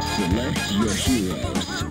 Select your heroes.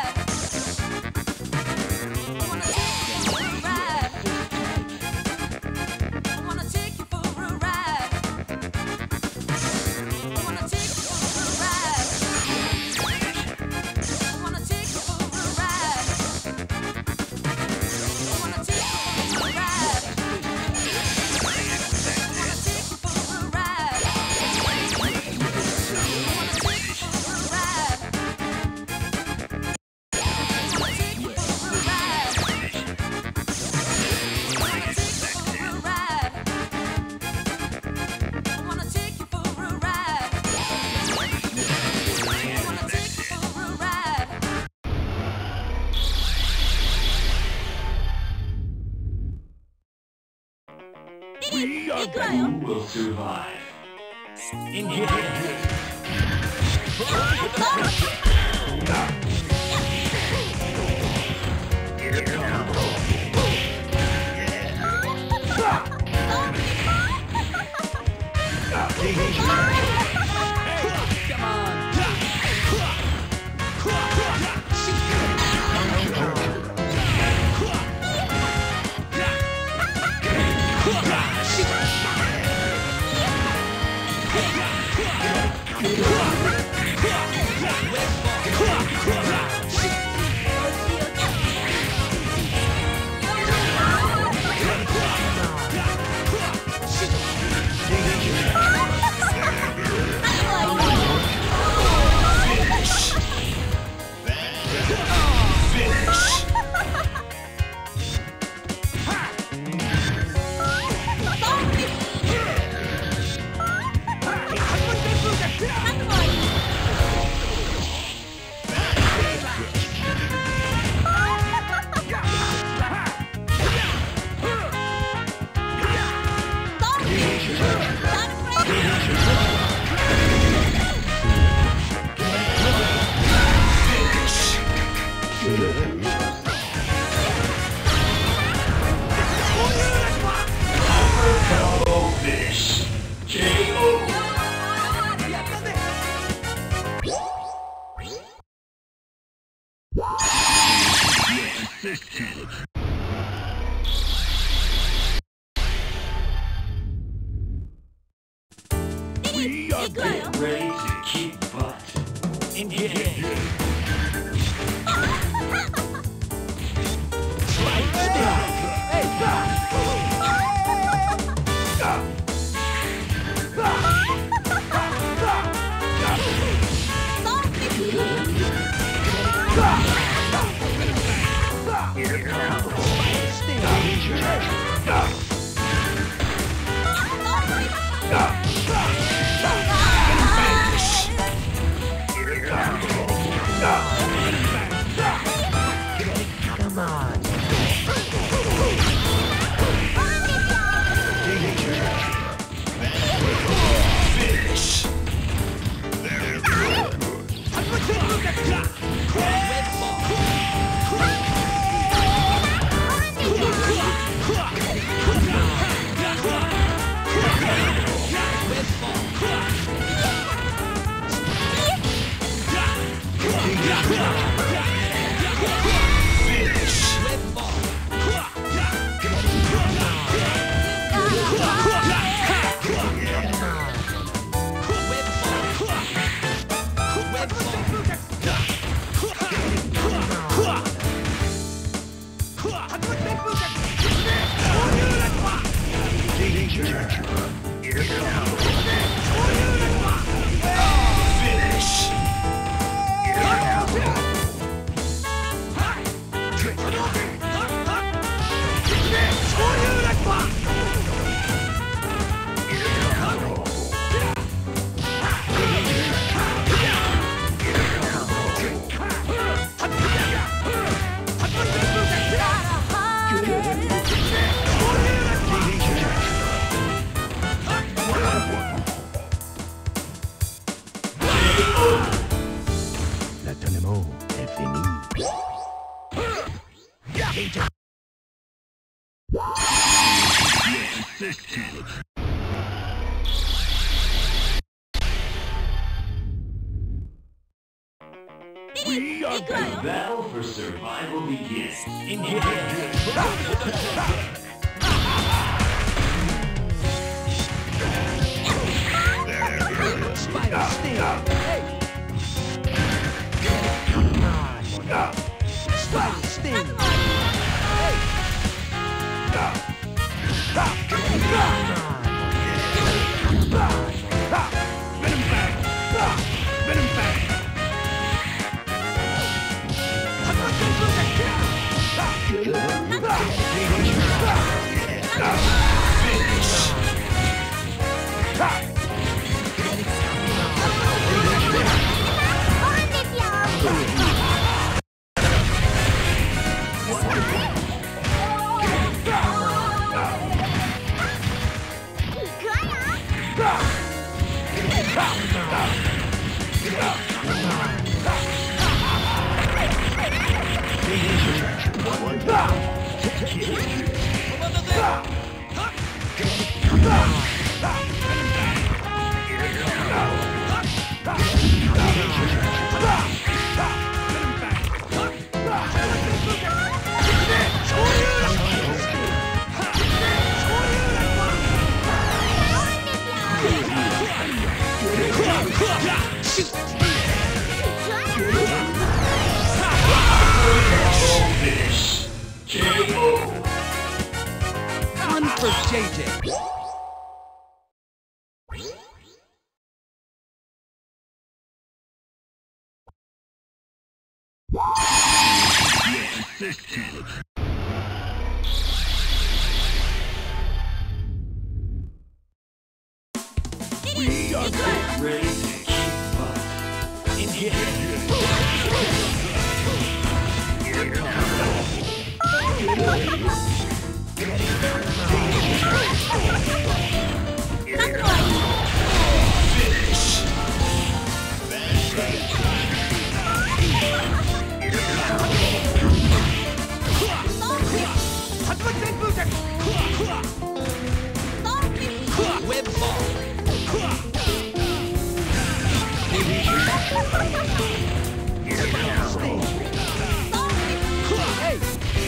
We are who will survive. In here. We are getting ready to kick butt. In here. Come on. Finish. Very good. L'entraînement est fini. The battle for survival begins. Engage. Spider Sting! Hey! Come on! Spider Sting! Hey! Venom Fang! Venom Fang! One for JJ. Get ready to kick butt. Engage. Web ball. Sting. Hey!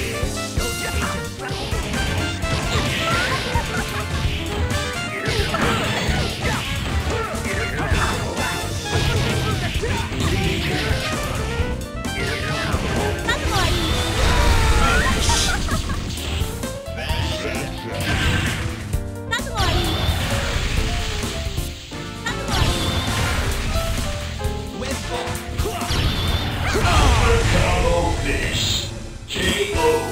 Web ball. Double finish. KO.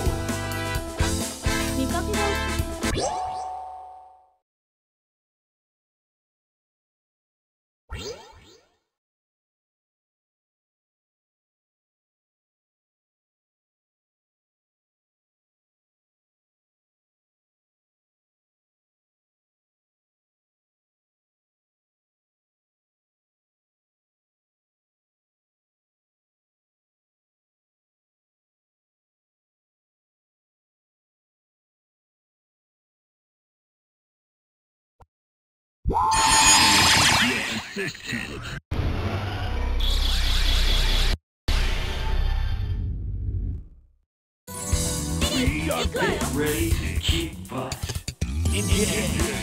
Get ready to kick butt. Engage.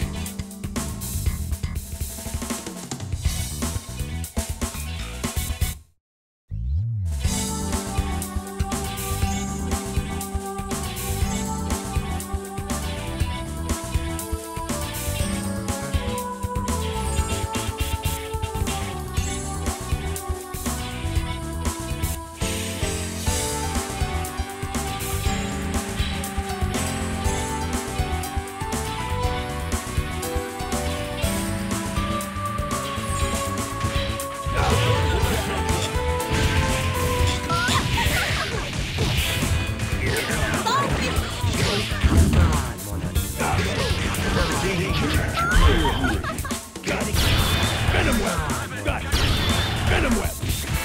Venom Web! Got it! Venom Web!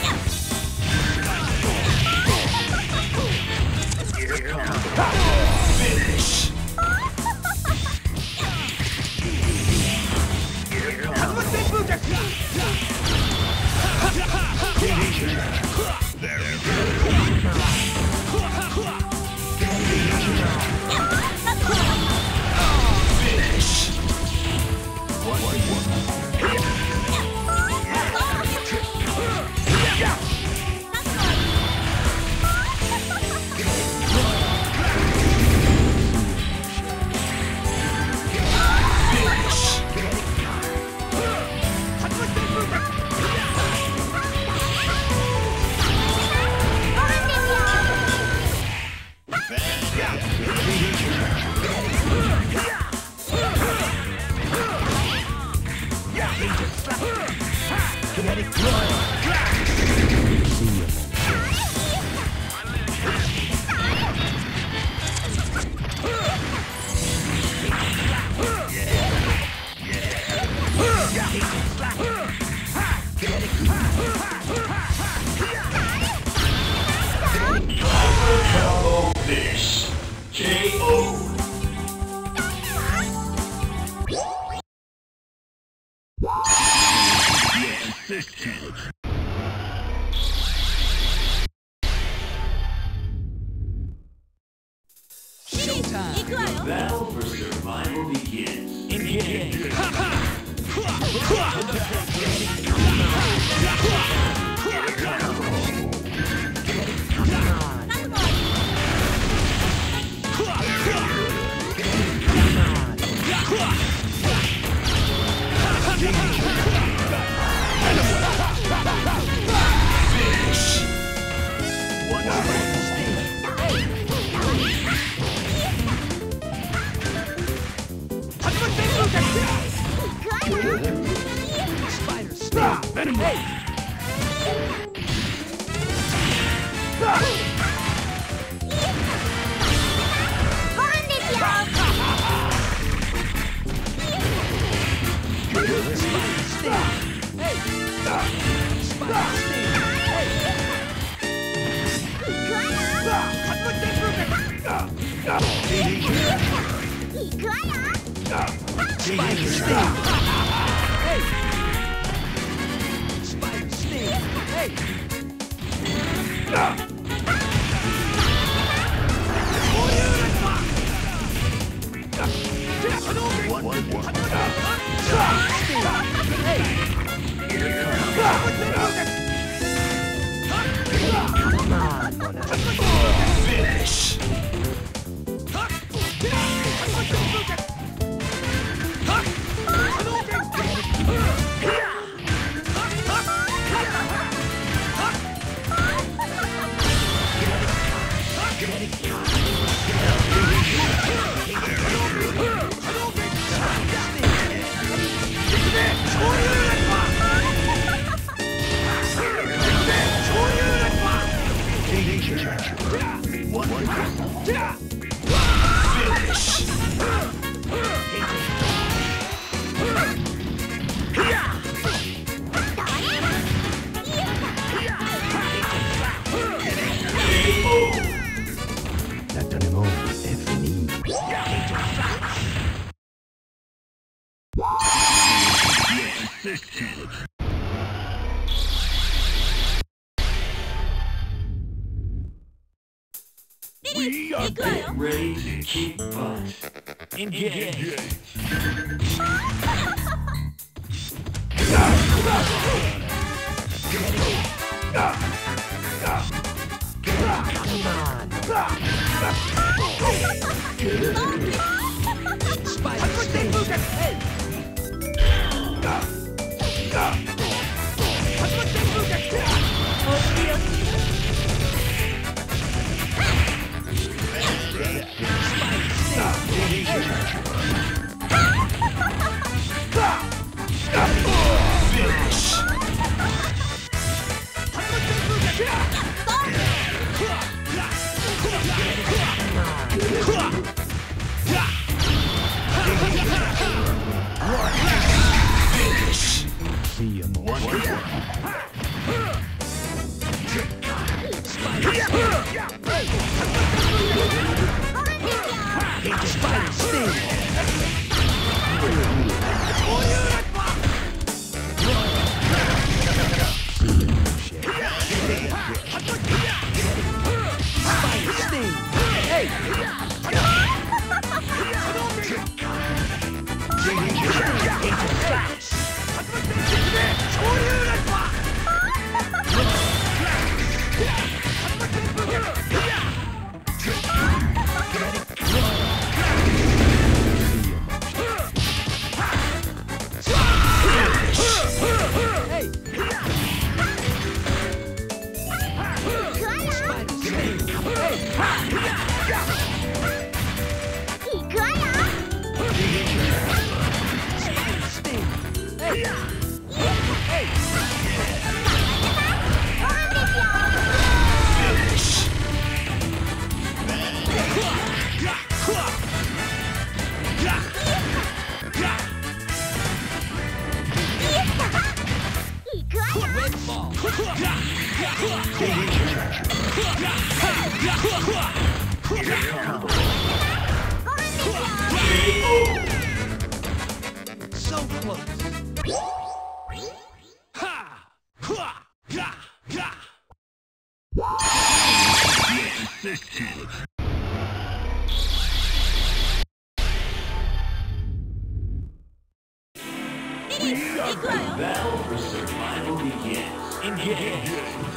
Finish. Combo finish. KO. Showtime. Battle for survival begins. Engage. Spider Sting. Venom Web. Spider Sting. Hey. Spider Sting. Spider Sting. Hey. Spider Sting. Hey. Finish. La tournament est fini. We are Get ready to kick butt. Engage. Spider Sting. Hey. See you more. Spider Sting. So close. Battle for survival begins. Engage.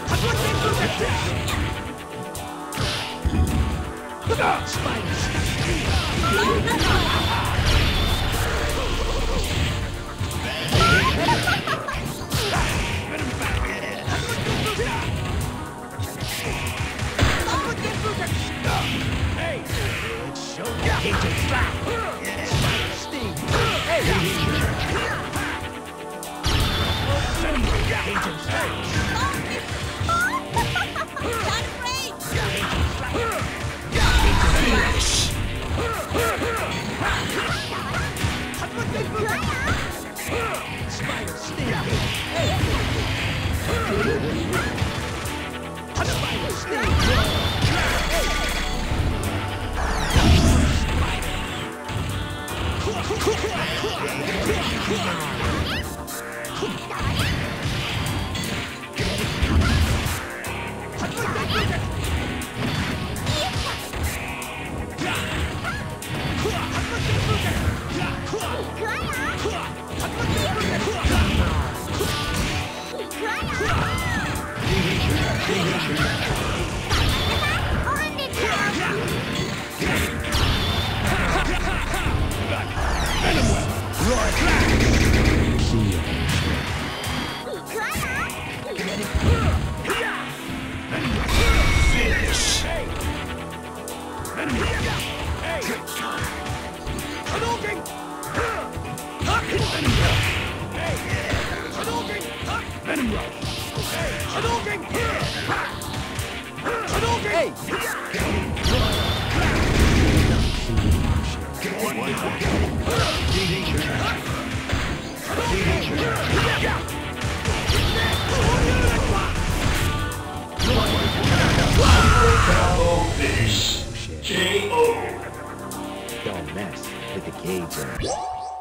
Don't mess with the cage.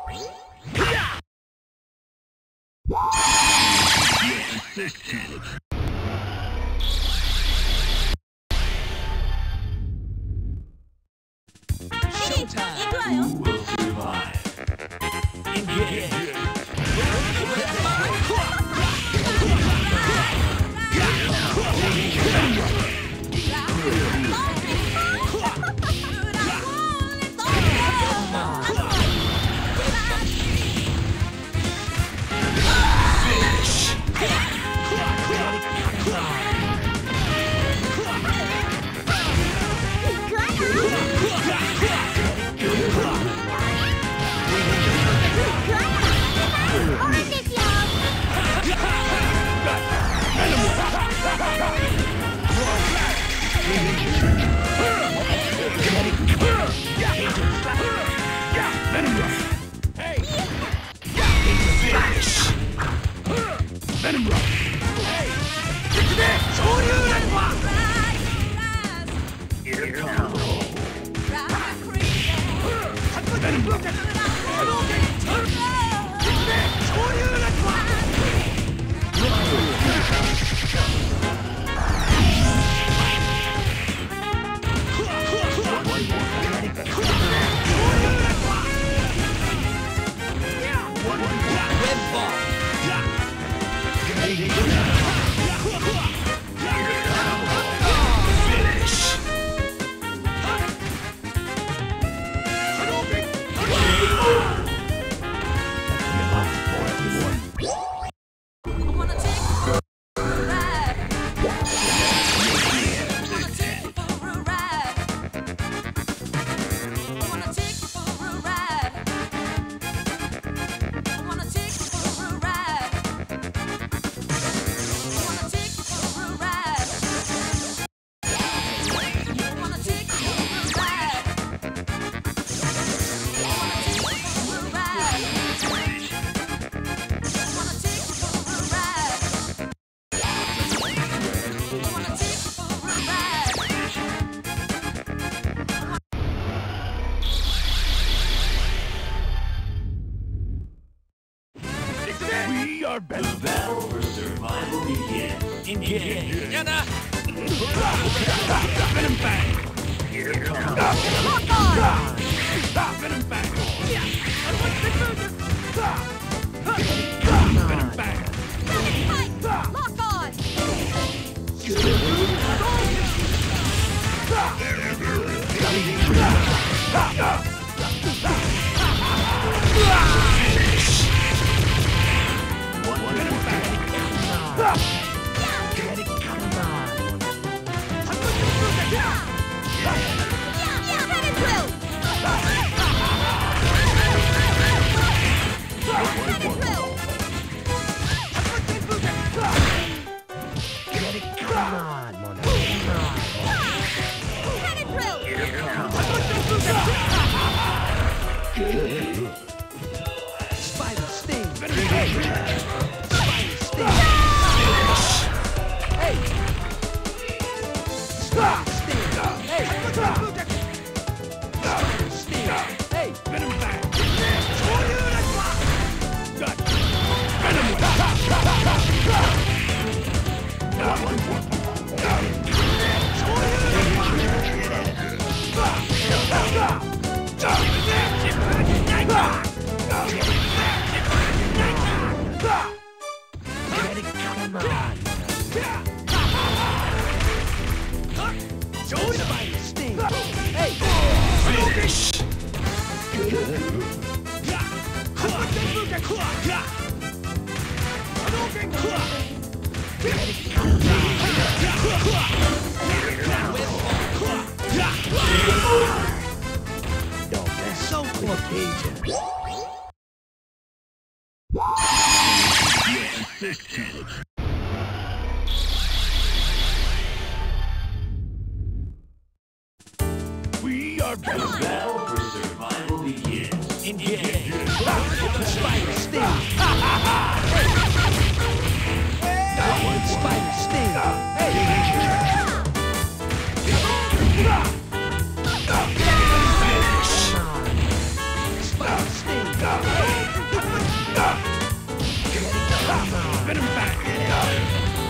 Who will survive? Engage. Finish. We are The better. battle for survival begins. Engage. Venom Bang. Here comes. Lock on! Venom Bang. Venom Bang. Lock on! Venom Bang. Cannon drill! Cannon drill! Cannon drill! Spider sting! Hey! Spider sting! Hey! Spider sting! Hey! Spider sting! Hey! Venom Bang. Got Venom Spider sting! Hey! Finish. Don't mess So with cool. the Cajun. We are The better. battle for survival begins. Engage. Spider sting! Spider sting! Hey! Spider sting! Venom Bang.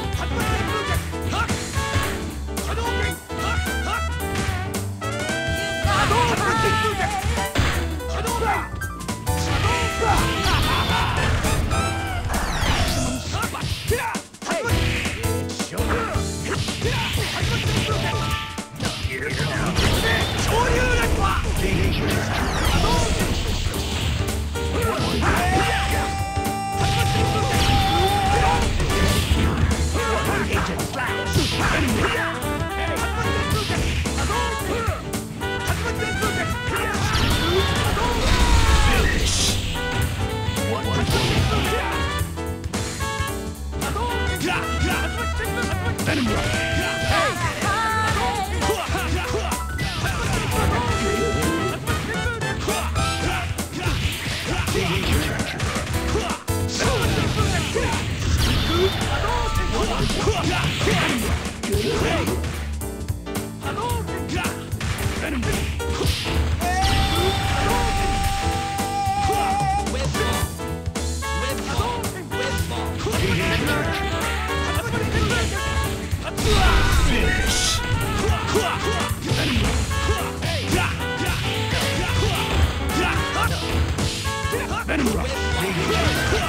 Venom Rush. Venom Finish. Venom Rush.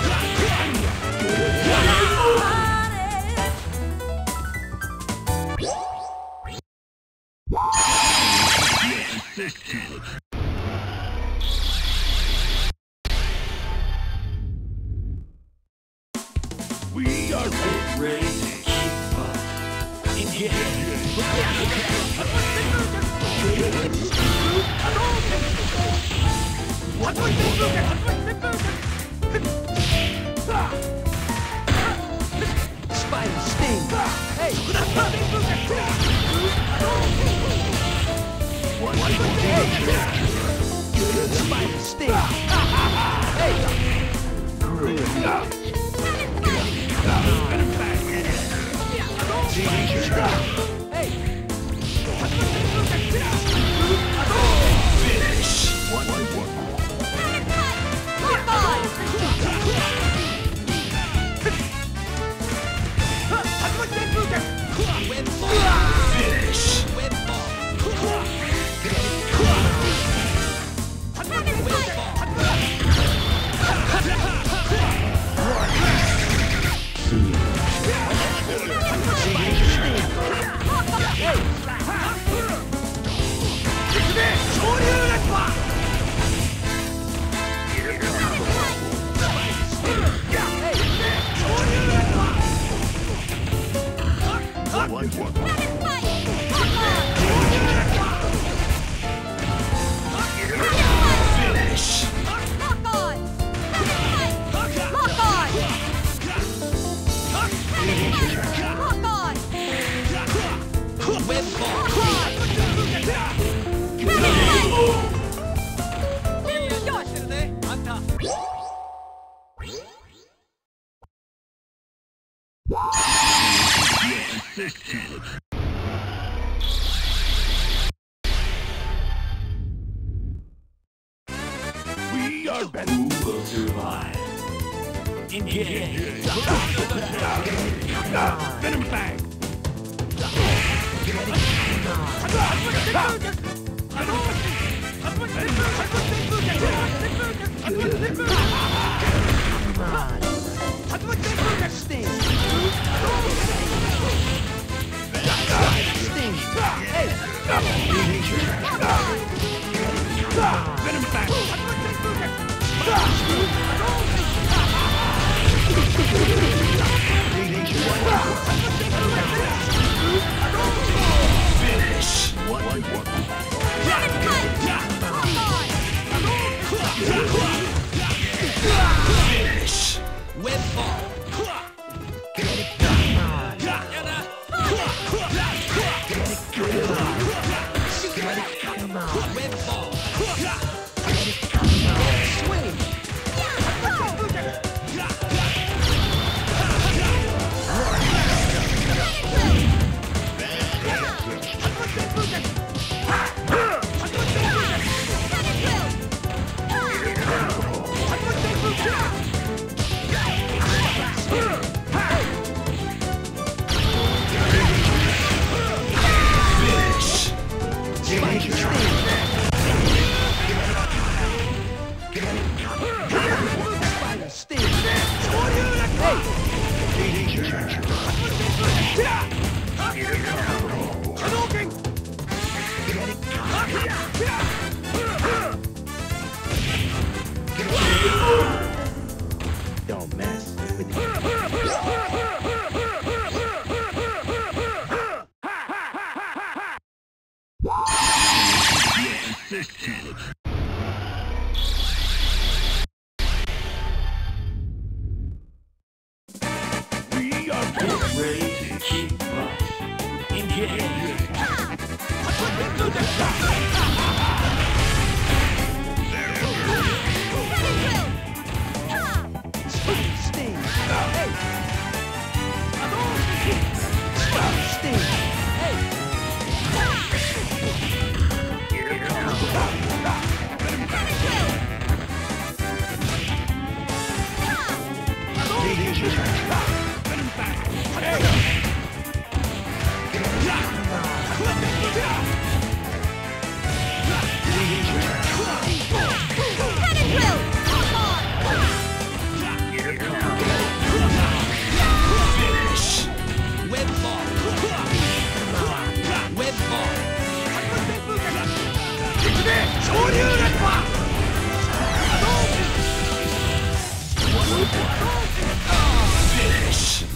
We are Get ready to kick butt. Engage. Spider sting! Hey! Spider sting! Hey! Venom Bang. Hey! Finish. Lock on! assisted. We are better. Who will survive? Engage. Venom bang. Sting. Sting. Hey. Venom bang. Finish. Finish. Web ball. Web ball. Swing. Don't mess with me. Assisted. We are better. Ready to kick butt. Engage. Sting. Hey. Sting. Hey. Venom bang. Finish. Web ball. Web ball. Finish.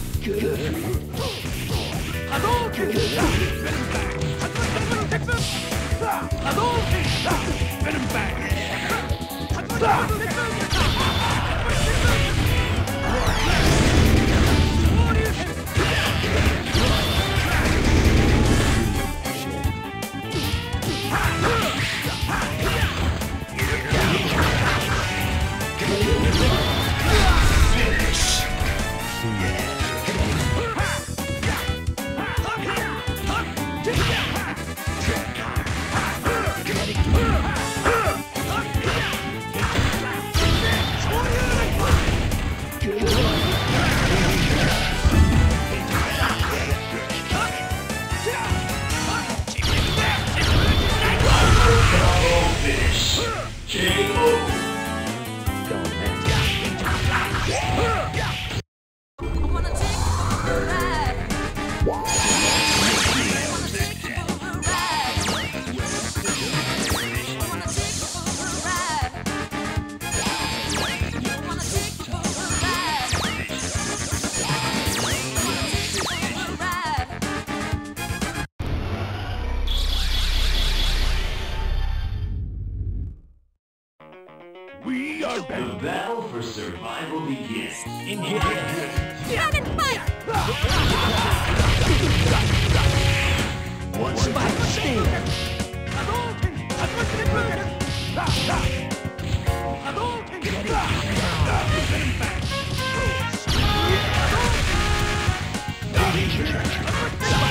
Venom bang. Finish. Finish. KO. Don't mess. I wanna take you for a ride. I wanna take you for a ride. I wanna take you for a ride. I wanna take you for a ride. I wanna take you for a ride. We are The better. battle for survival begins. Engage. Dragon fight! Spike. Sting. Venom bang.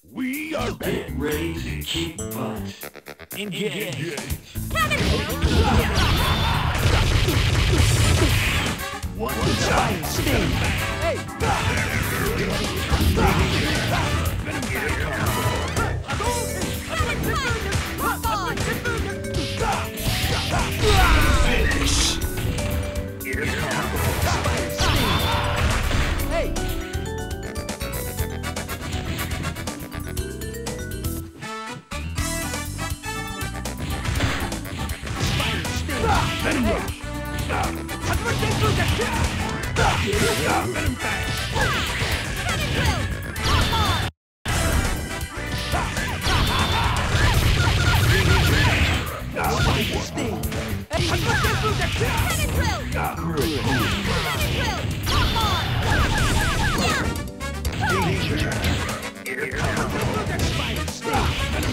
We are Get ready to kick butt. Engage. Spider Sting. Hey. Finish. Spider Sting. Hey. Spider Sting. Venom Rush. Venom Fang. Spider Sting. Spider Sting.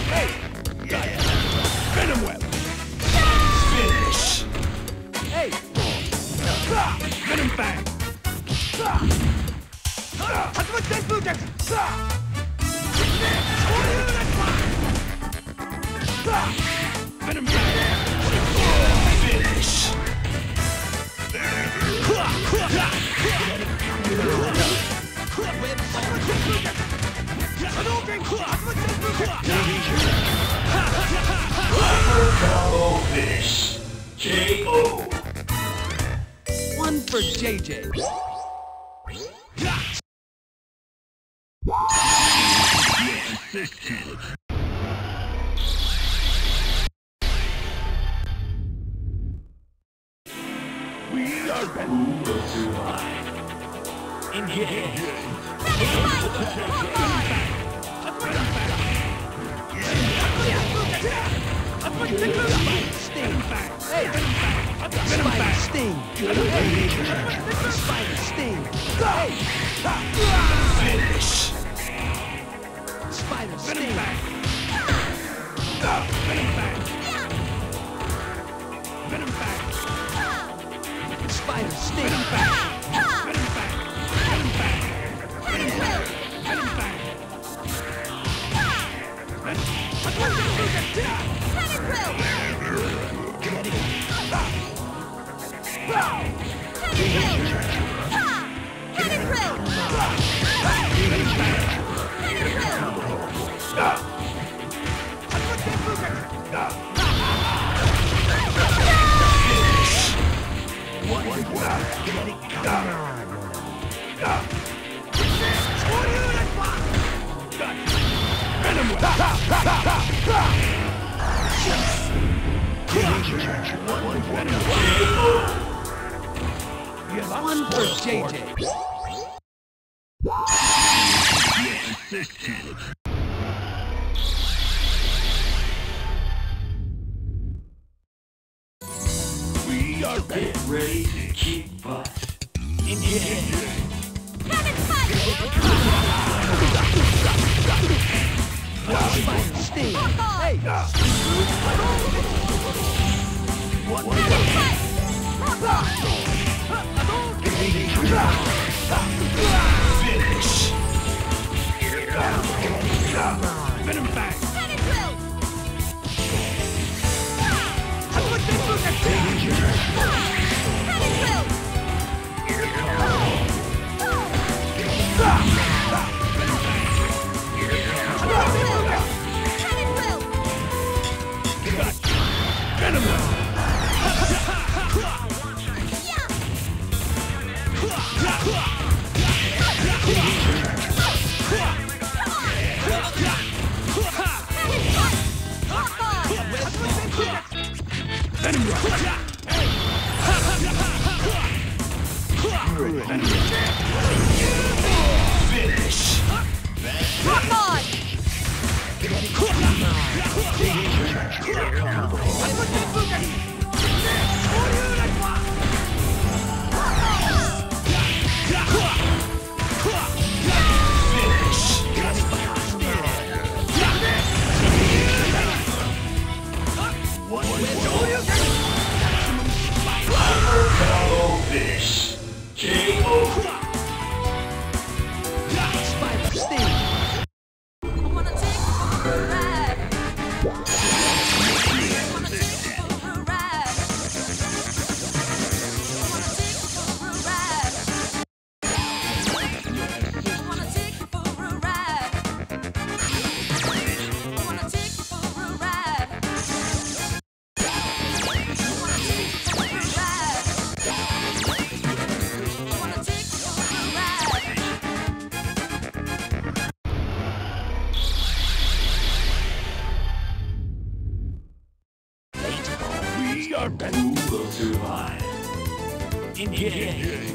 Venom Web. Finish. Hey. Venom Fang. Venom Fang. Finish. Combo finish. KO. One for JJ. Assisted. We are Who will survive? Engage. Spider Sting. Hey. Spider Sting. Hey. Spider Sting. Hey. Finish. Spider Sting. Venom Fang. Venom Fang. Spider Sting. Venom Fang. Venom Fang. Venom Fang. Venom Fang. One for JJ. Assisted. We are Get ready to kick butt. Engage. Spider Sting. Hey. Finish. Venom Fang. Venom Rush. Finish. Finish. Combo finish. KO. Spider Sting. I wanna Who will survive? Engage.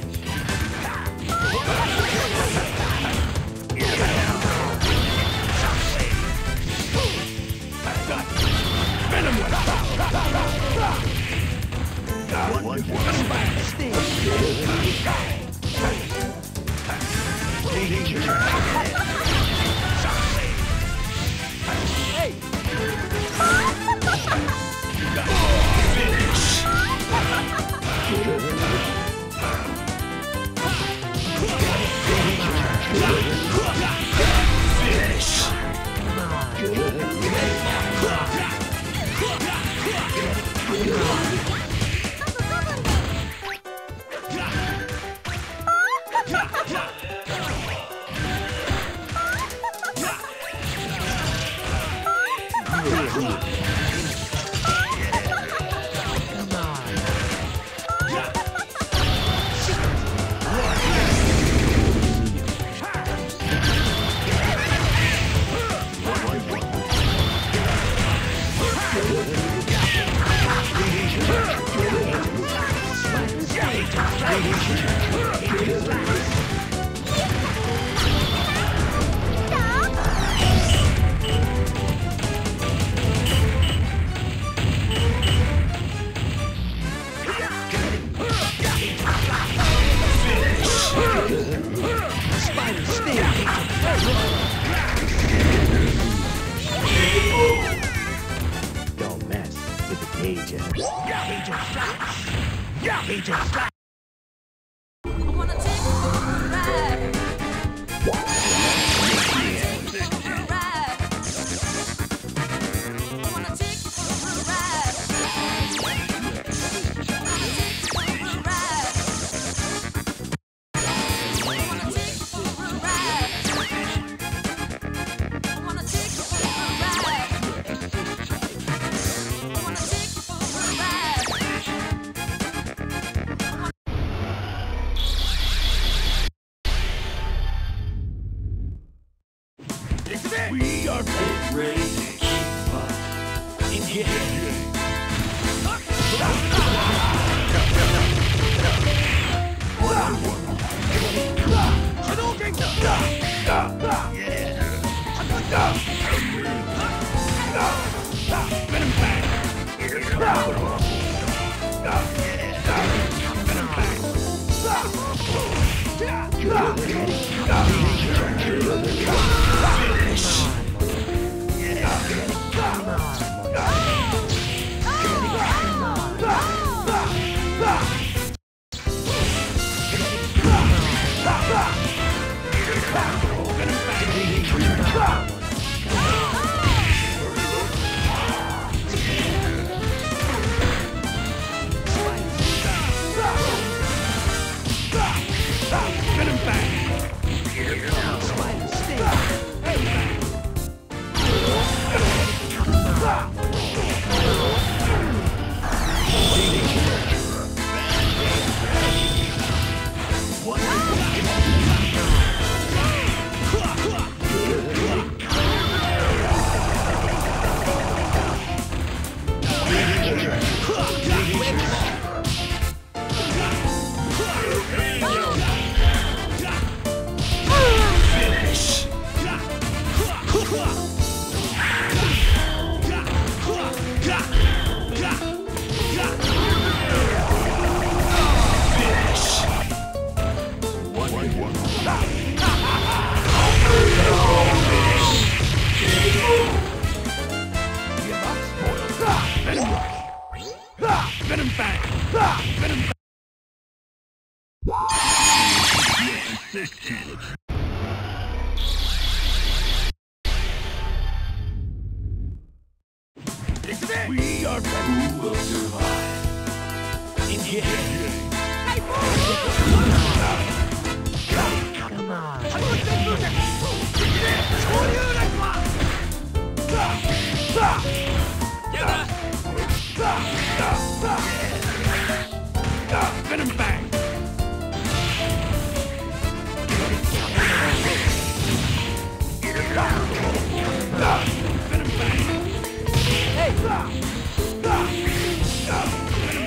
Don't mess with the agent. I wanna take you for a ride. I wanna take you for a ride. We are ready to keep butt. Engage. Venom Bang! Venom Bang! We are who will survive. Engage. Come on. Venom Bang! Venom Bang! Hey!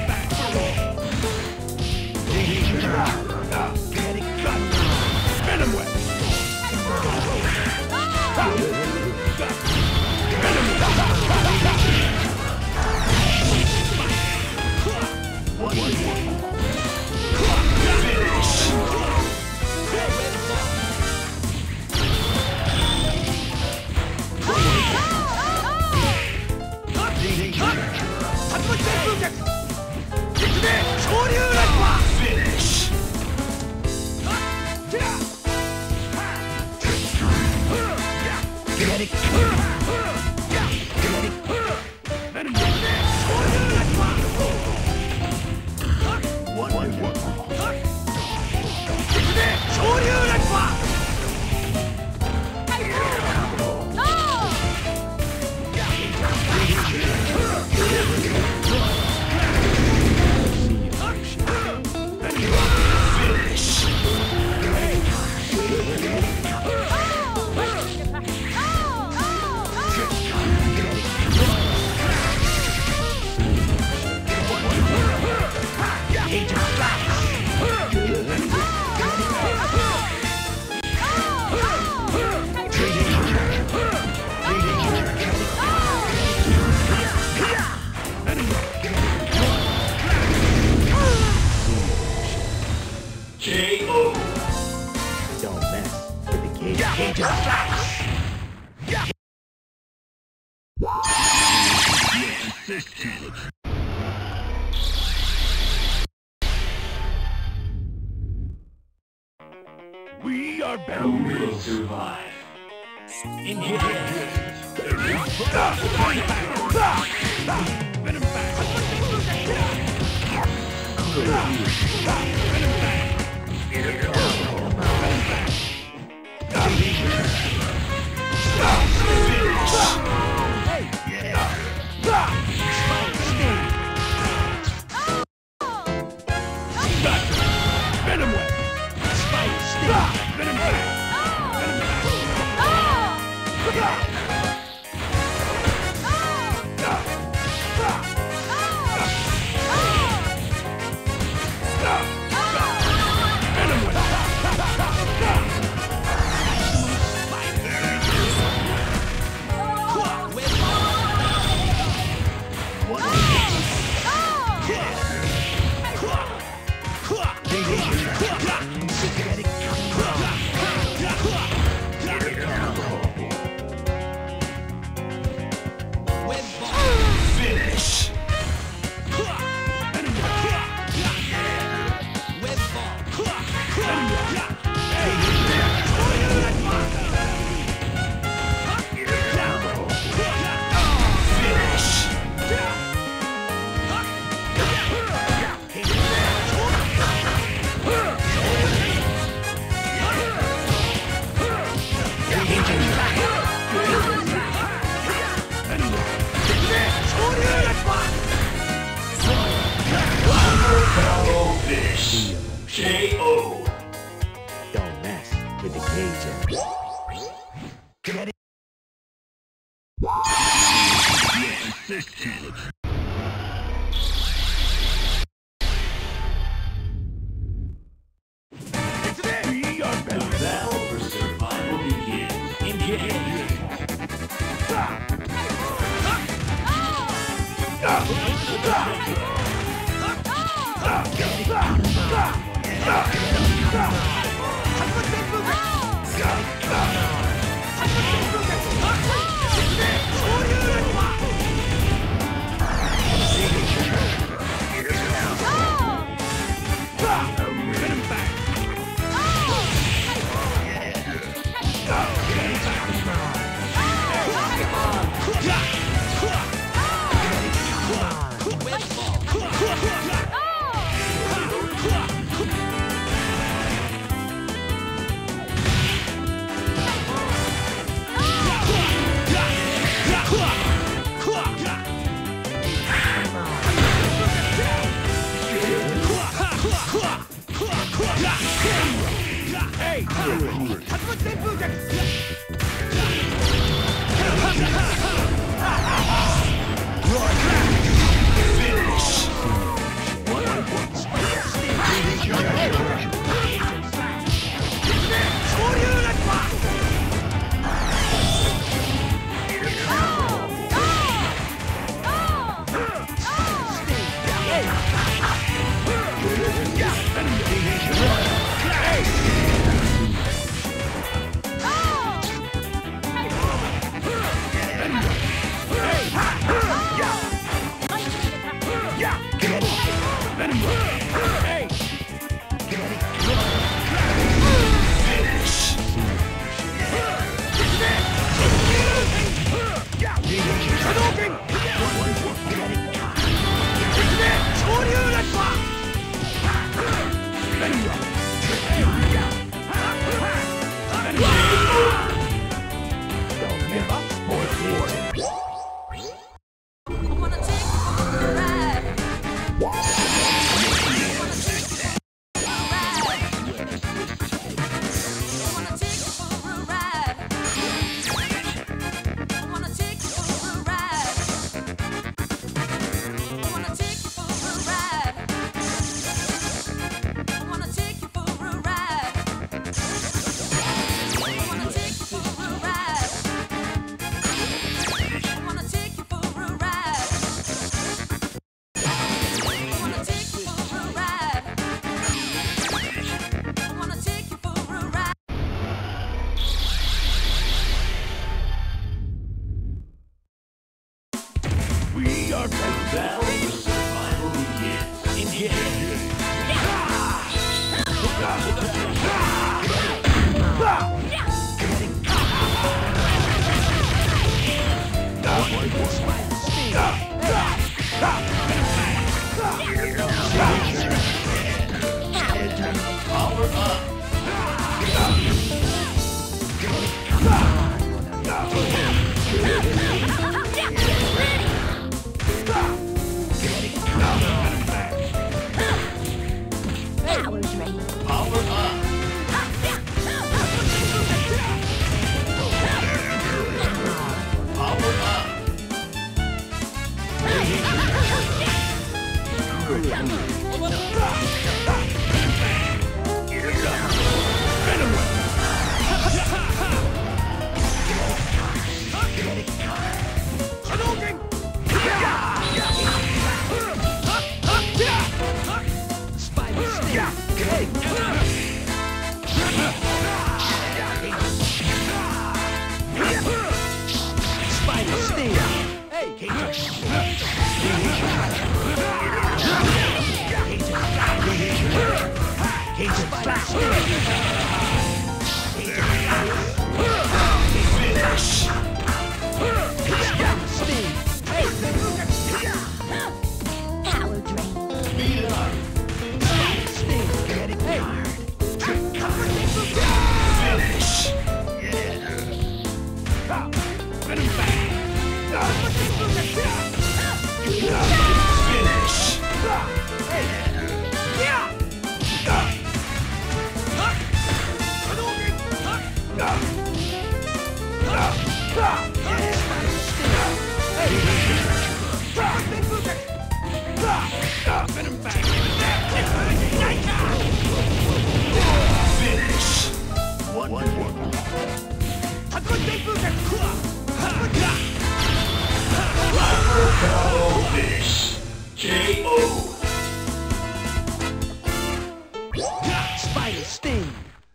KO. Don't mess with the gauge. We are bound. Who will survive? Engage. Venom Web! Spike Sting! Venom Back! Finish. Finish. KO. Don't mess with the gauge. The battle for survival begins. Engage. are back. Battle for survival begins. Engage. Power up. Power drain. Power up. Power up. Power drain. Beat it up. Finish. Finish. Finish. One more. Finish. K.O. Spider sting.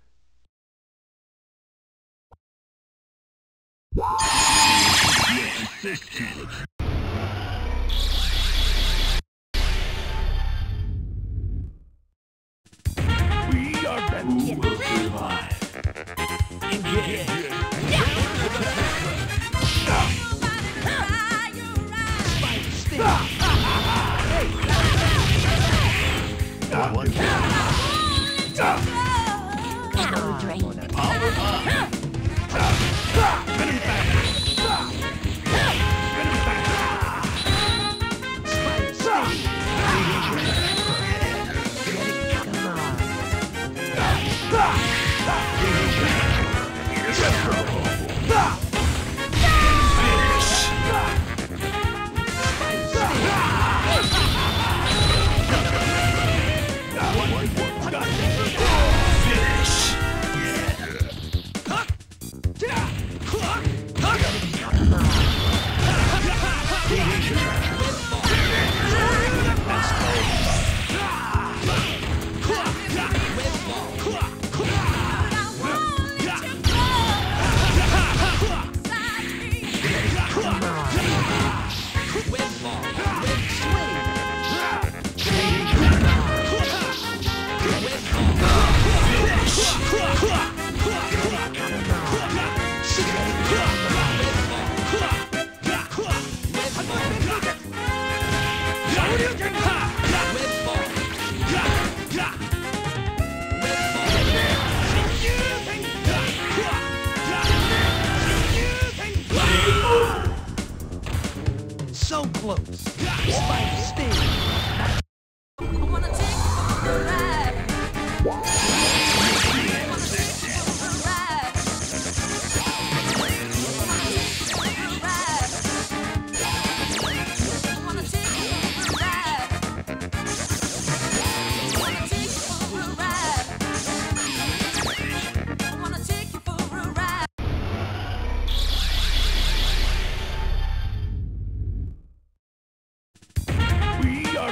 We are back. Who will survive? Engage. Spider sting. One down. Power drain. Power up. Spider sting. Finish. Finish. So close. Spider sting. I wanna take you for a ride. I wanna take you for a ride. I wanna take you for a ride. I wanna take you for a ride. I wanna take you for a ride. We are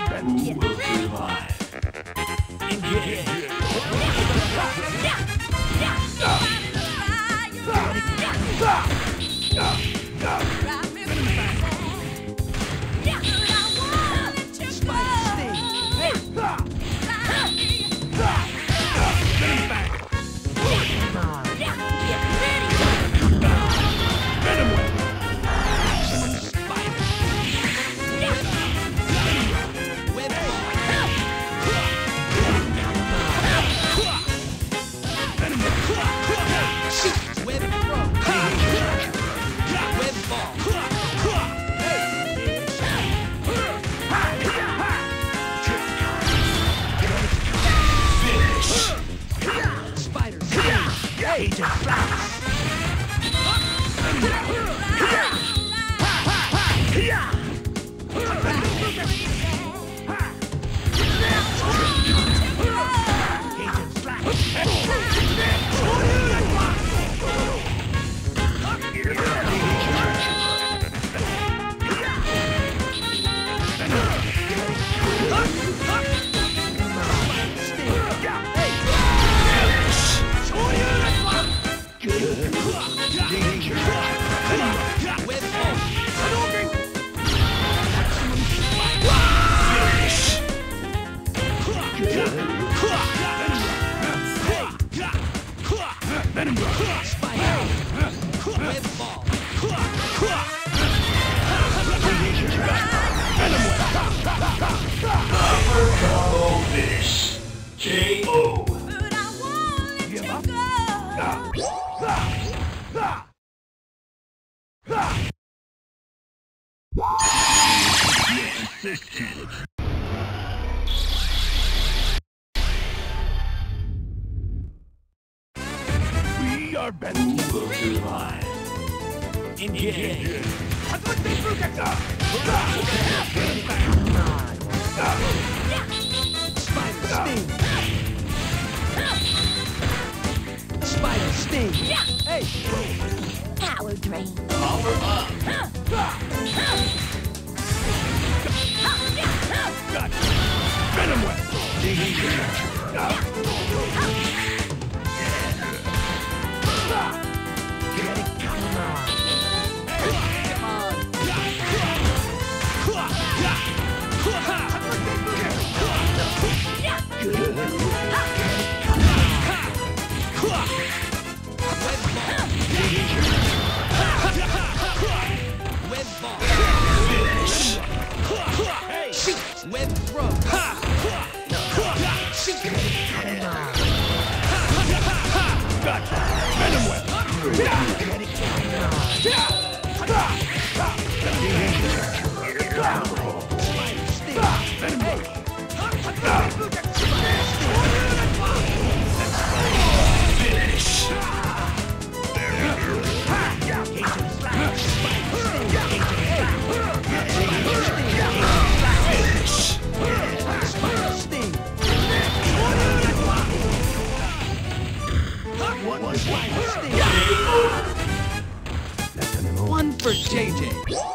We are better. Who will survive? Engage. Spider sting. Spider sting. Hey. Power drain. Power up. Gotcha. Venom web. Web throw. Gotcha. Venom web. One for JJ.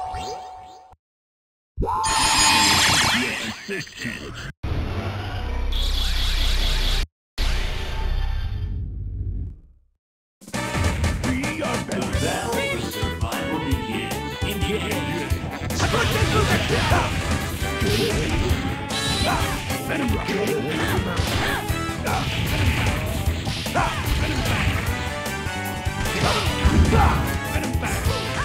We are better. The battle for survival begins. Engage. Venom rock. Venom back.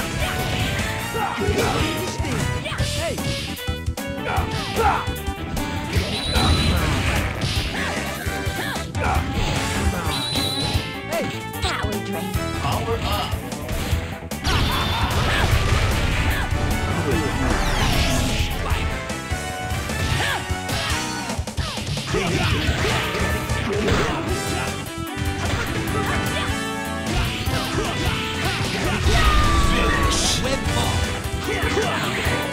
Hey. Power drain. Power up. Web ball.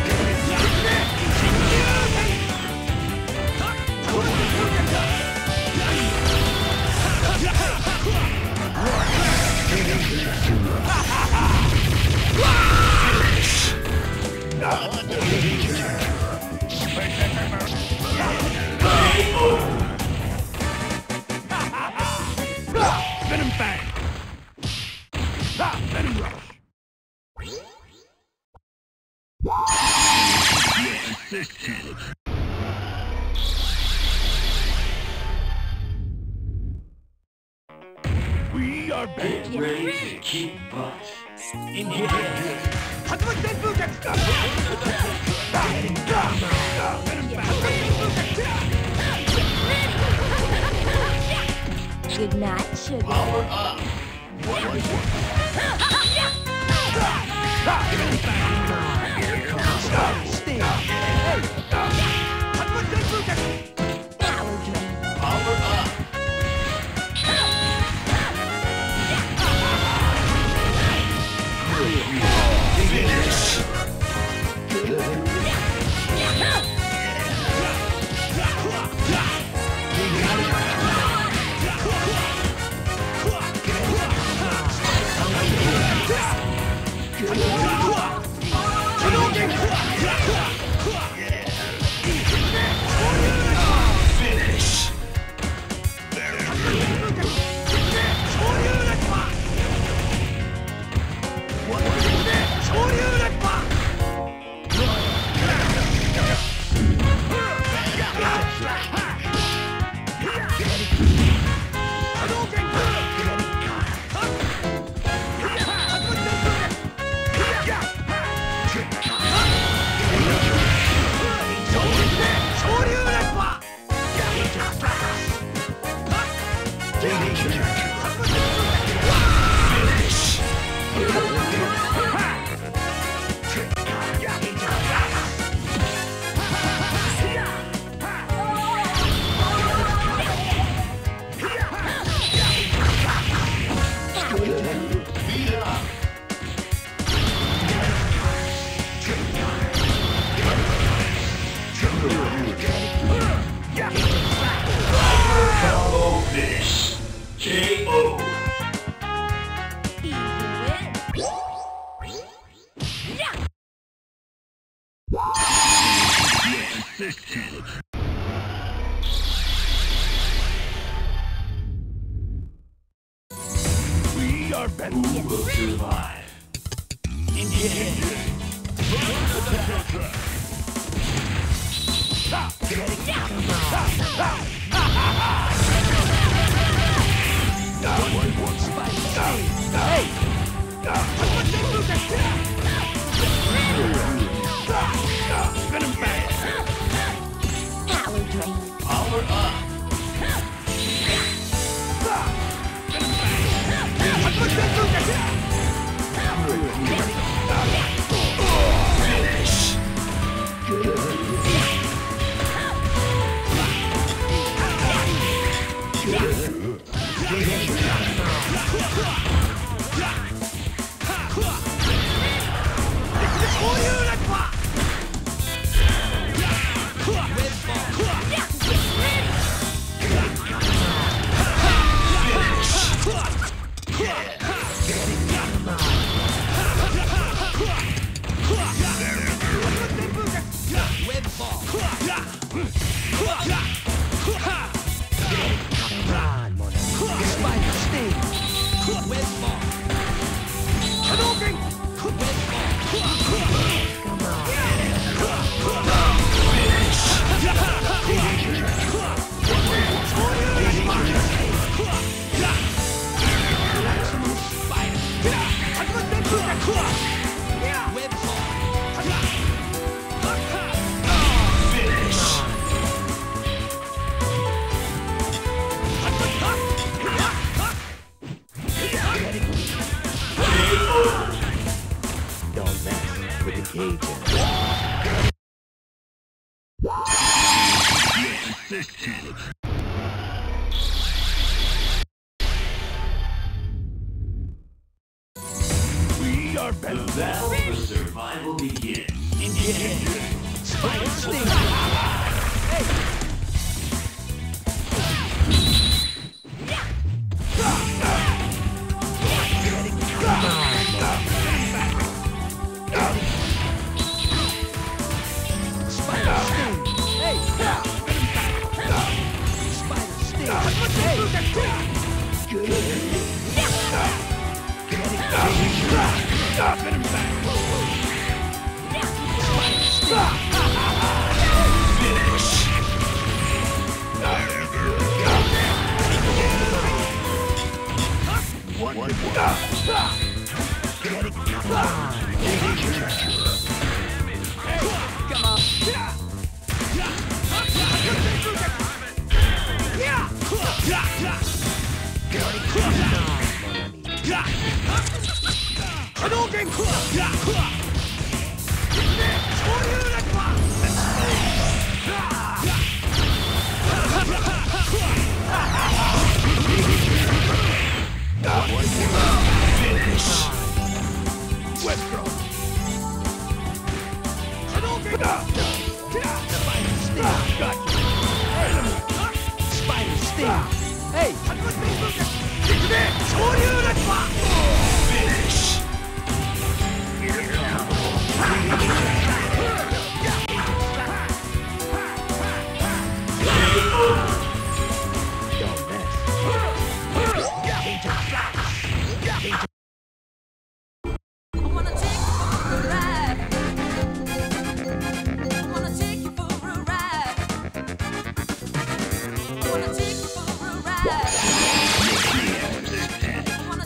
Venom bang. Venom rush. We are better. Get ready to kick butt. Good night, sugar. Power up. Power drain. Power up. Resistance. We are better. Who will survive? Engage. Venom Fang. Power drain. Power up. Venom Fang. Web ball. Spider sting. Web ball. Web ball. Don't mess with the Cajun. Resistance. We are better. The battle for survival begins. Engage. Spider sting. Spider sting. Hey. Spider sting. Hey. Venom Fang. Spider sting. Come on. Spider sting. Hey. Don't mess. I wanna take you for a ride. I wanna take you for a ride. I wanna take you for a ride. I wanna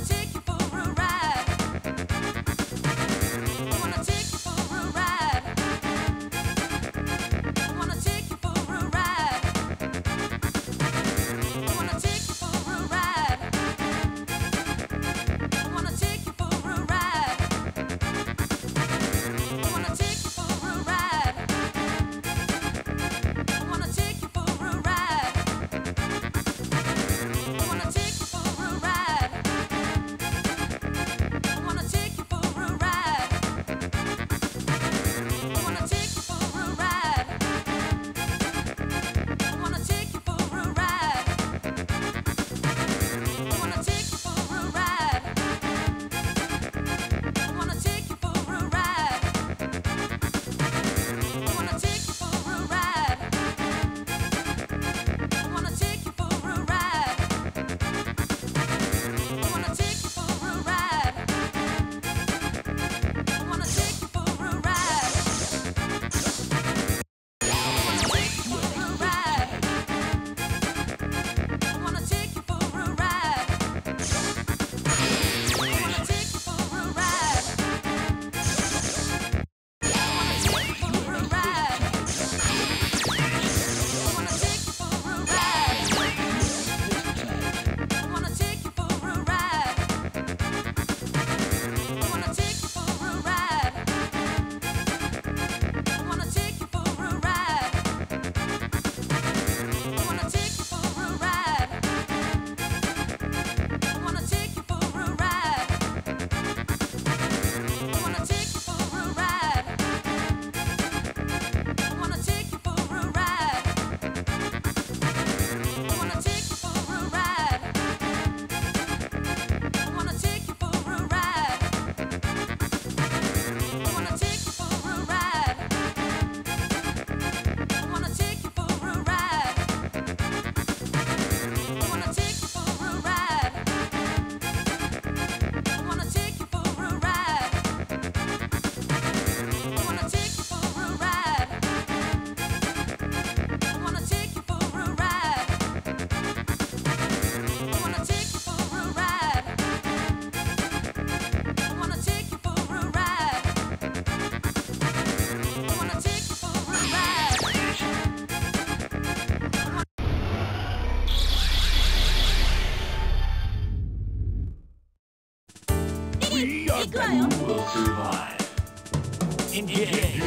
이거요. Who will survive? Engage.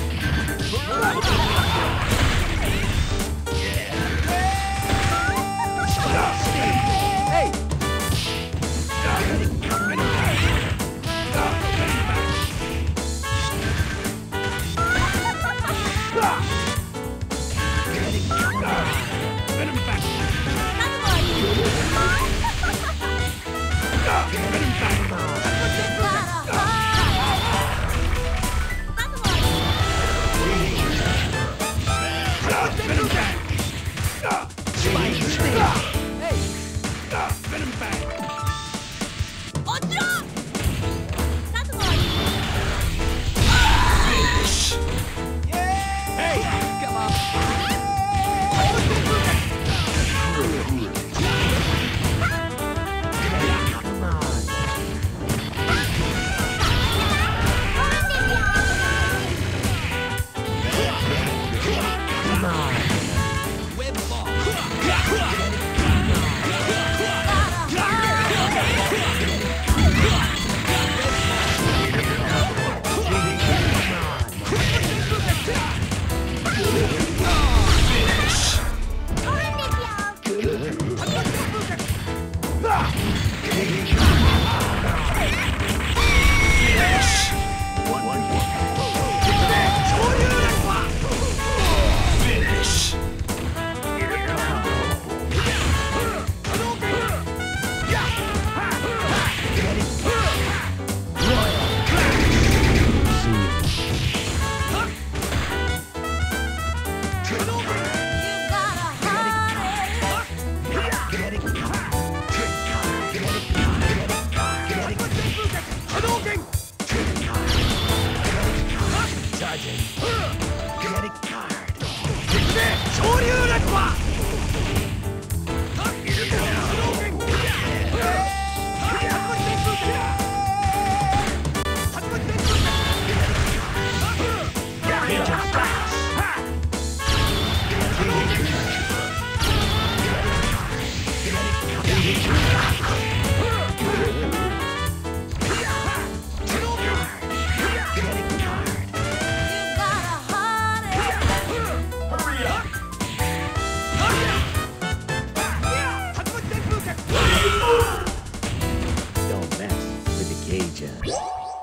Hey! Venom back. Venom back. Venom back. Spider Sting! Hey! Venom back. Hey! Come on! Web ball! Don't mess with the Cajuns.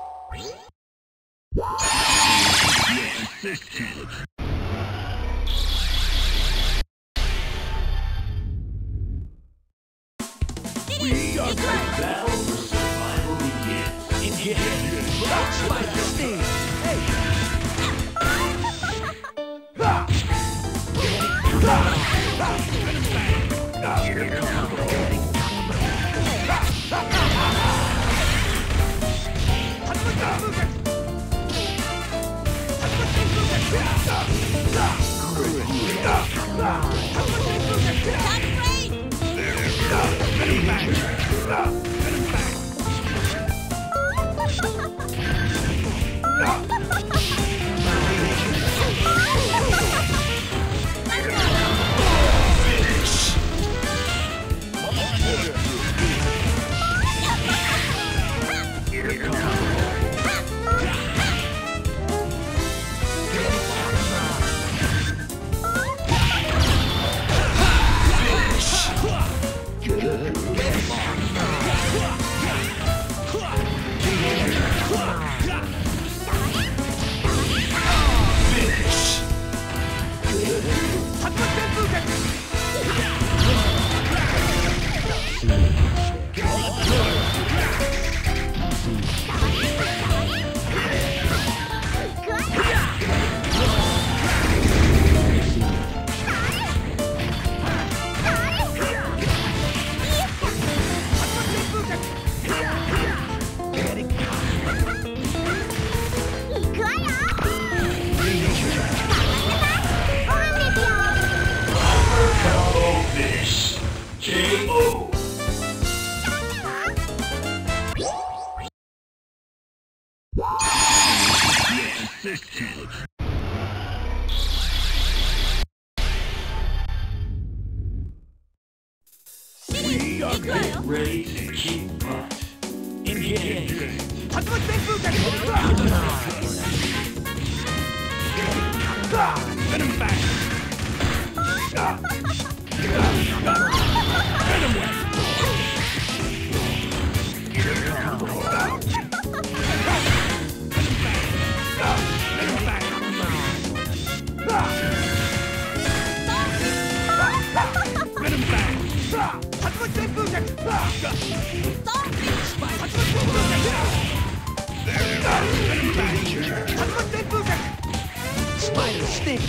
Battle for survival begins. Engage. Spider Sting! Hey! Get ready to kick butt. Engage. 竜巻旋風脚 Venom Bang! Venom Web! Venom Bang! Venom Bang! 竜巻旋風脚 Spider Sting!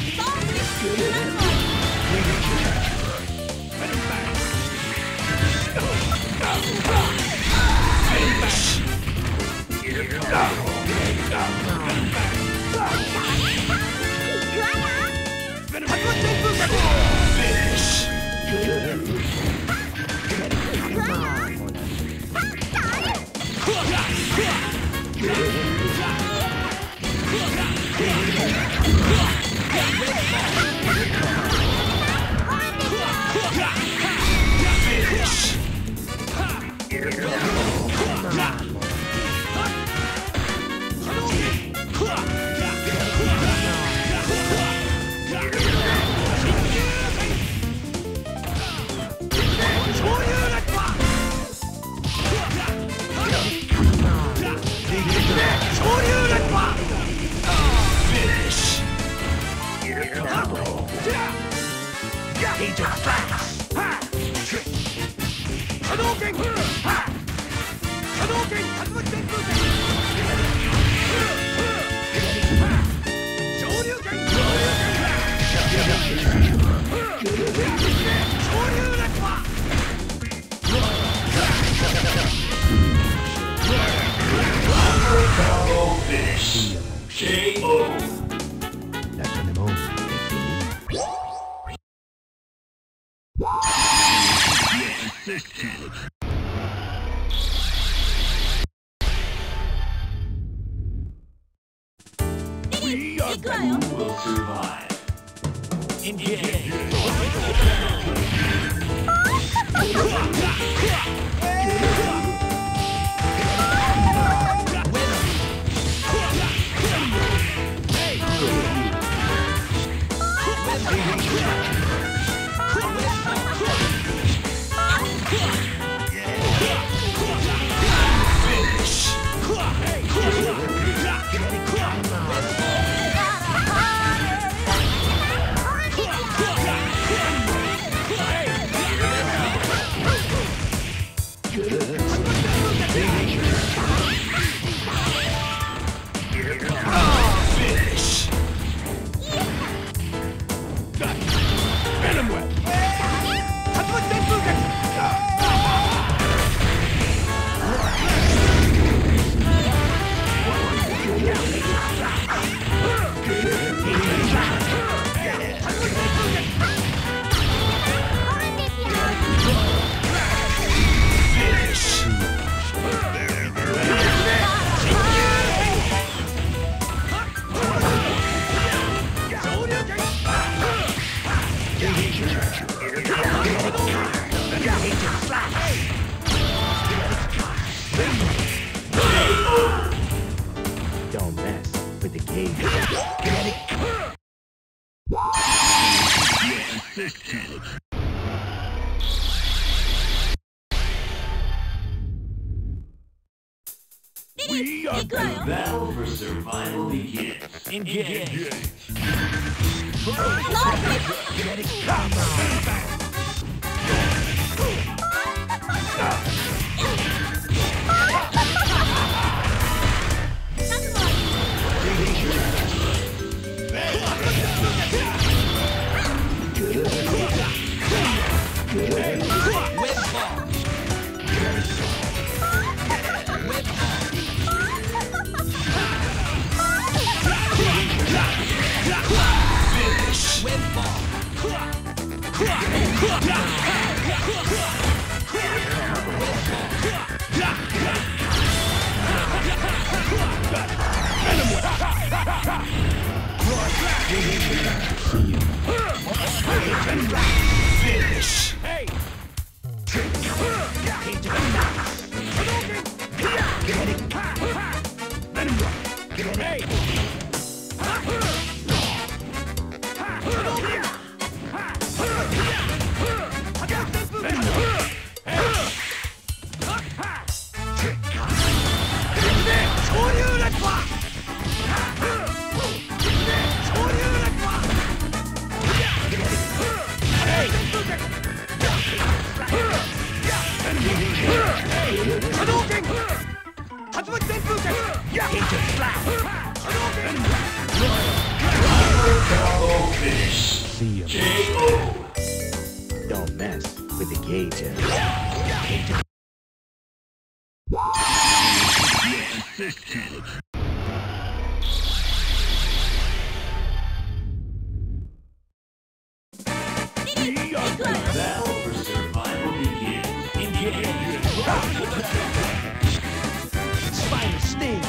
Finish. KO. That's the moment. Who will survive? Engage. Don't mess with the cage. We are the battle for survival begins. Engage. Finish! Hey! See ya. Don't mess with the Gator. Battle for survival begins. Engage. Spider sting.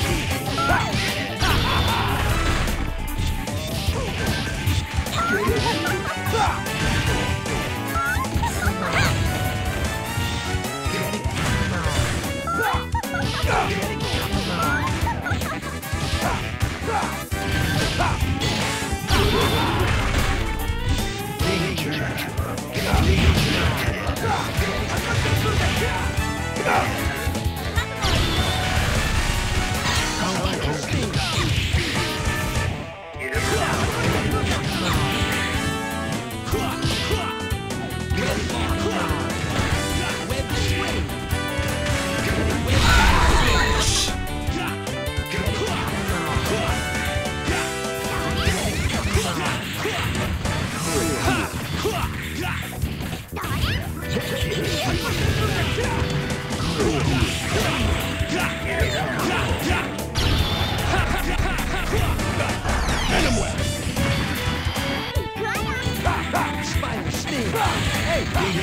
Spider sting. Hey,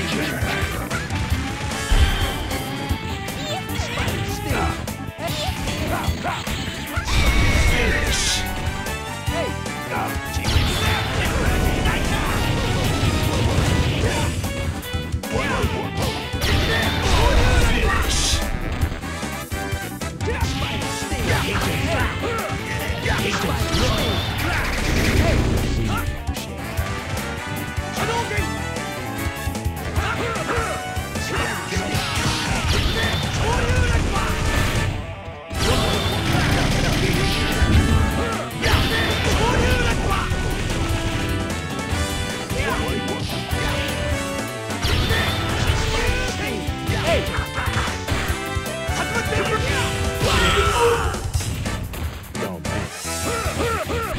spider sting. Don't mess.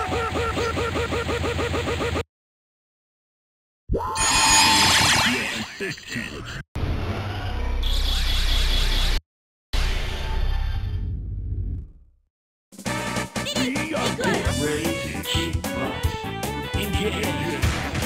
Ready to kick butt. Engage.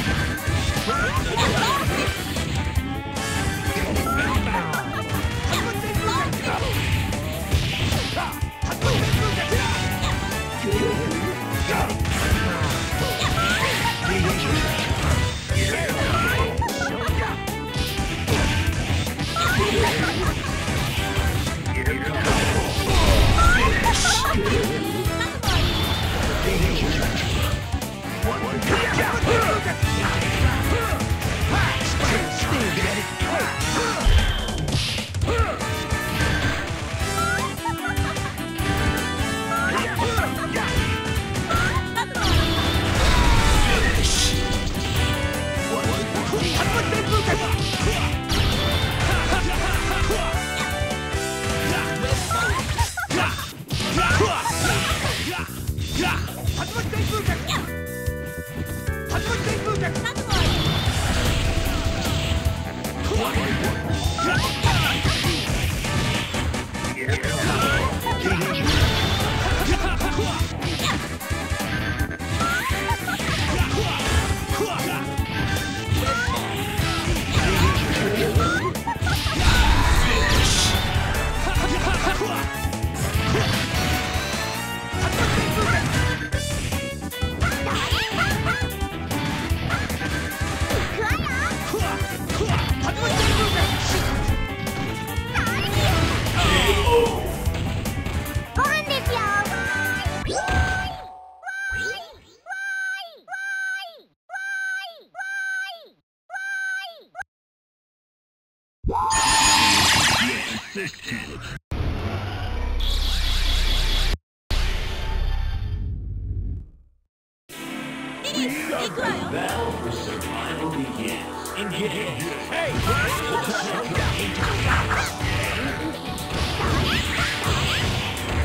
Battle for survival begins. Engage.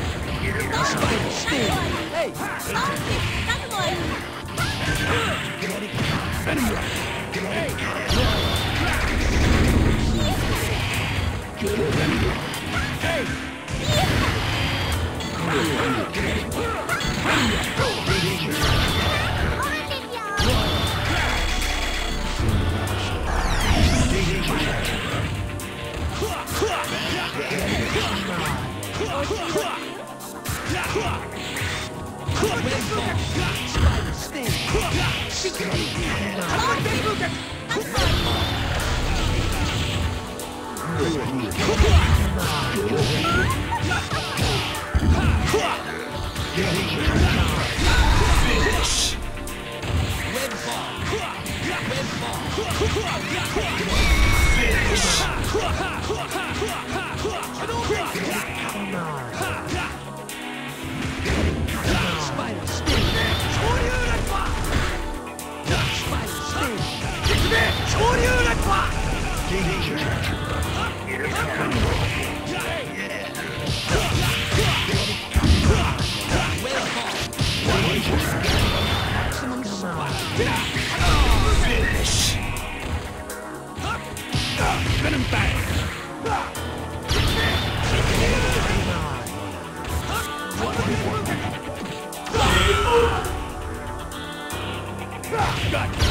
Spider sting. Hey, Hey! Spider sting. Spider sting. Spider sting. Venom bang! Got